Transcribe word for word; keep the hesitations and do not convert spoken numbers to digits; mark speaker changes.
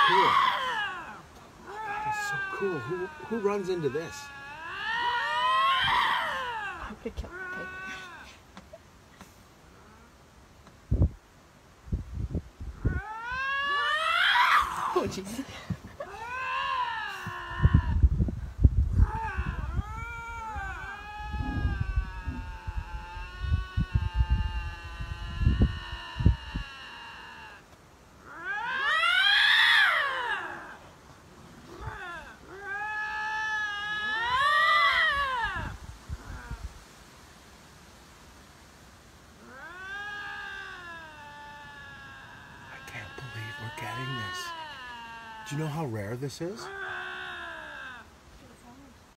Speaker 1: cool. That is so cool. Who, who runs into this?
Speaker 2: I'm gonna kill the pig. Oh, jeez.
Speaker 1: I can't believe we're getting this. Do you know how rare this is?